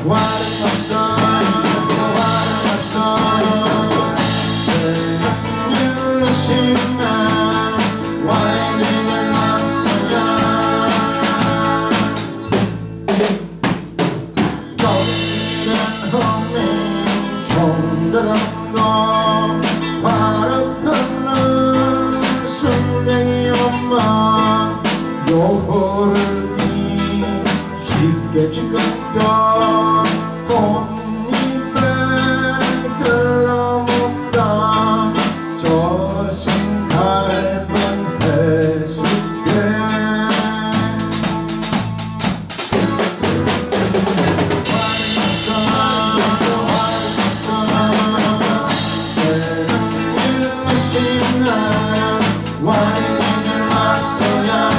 화륵허는 와리지들 맞서야 껍질은 흥민 총대장도 화륵허는 순댕이 엄마 요호르기 쉽게 찍었던 꽃잎에 들러먹당 저승 갈번 배수계 와리지들 맞서야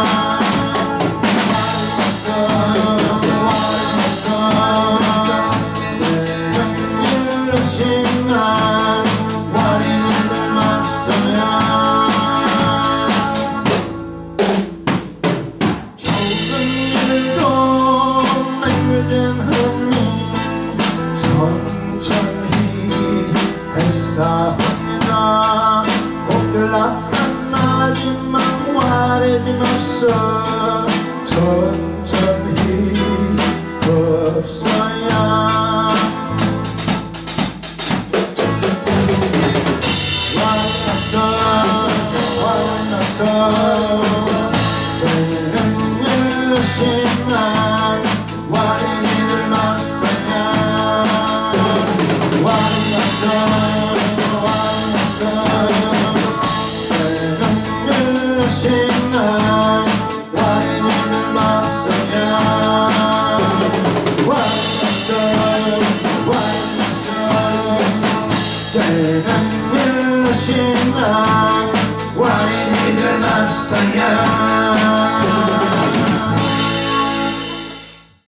합니다. 곱들락한 마지막 와리짐 없어 천천히 없어야 되는 일로 신난 와리지들 맞서야 되는 일로 신난 와리지들 맞서야